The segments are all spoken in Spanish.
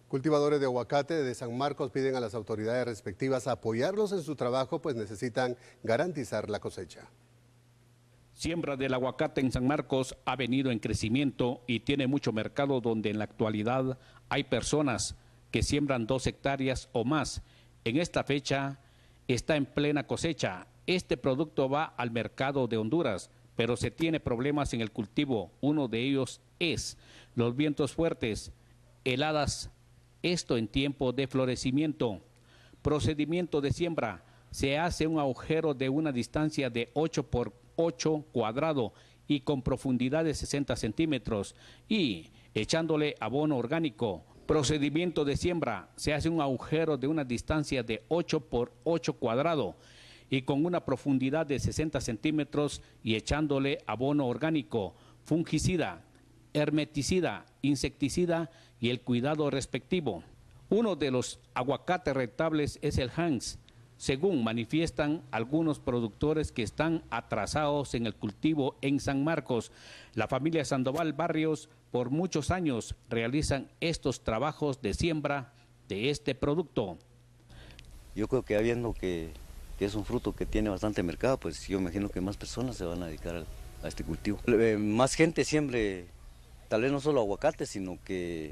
Cultivadores de aguacate de San Marcos piden a las autoridades respectivas apoyarlos en su trabajo, pues necesitan garantizar la cosecha. Siembra del aguacate en San Marcos ha venido en crecimiento y tiene mucho mercado, donde en la actualidad hay personas que siembran 2 hectáreas o más. En esta fecha está en plena cosecha. Este producto va al mercado de Honduras, pero se tiene problemas en el cultivo. Uno de ellos es los vientos fuertes, heladas, esto en tiempo de florecimiento. Procedimiento de siembra: se hace un agujero de una distancia de 8 por 8 cuadrado y con profundidad de 60 centímetros y echándole abono orgánico. Procedimiento de siembra: se hace un agujero de una distancia de 8 por 8 cuadrado y con una profundidad de 60 centímetros y echándole abono orgánico, fungicida, hermeticida, insecticida y el cuidado respectivo. Uno de los aguacates rentables es el Hans, según manifiestan algunos productores que están atrasados en el cultivo en San Marcos. La familia Sandoval Barrios por muchos años realizan estos trabajos de siembra de este producto. Yo creo que viendo que es un fruto que tiene bastante mercado, pues yo imagino que más personas se van a dedicar a este cultivo. Más gente siembre, tal vez no solo aguacate, sino que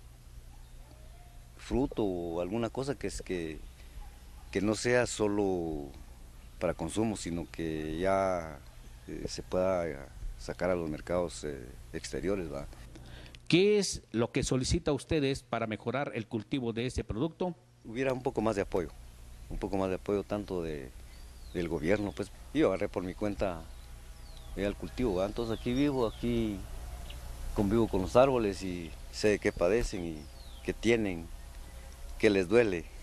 fruto o alguna cosa que no sea solo para consumo, sino que ya se pueda sacar a los mercados exteriores, ¿verdad? ¿Qué es lo que solicita a ustedes para mejorar el cultivo de ese producto? Hubiera un poco más de apoyo tanto del gobierno, pues yo agarré por mi cuenta el cultivo, ¿verdad? Entonces aquí vivo, aquí convivo con los árboles y sé de qué padecen y qué tienen, qué les duele.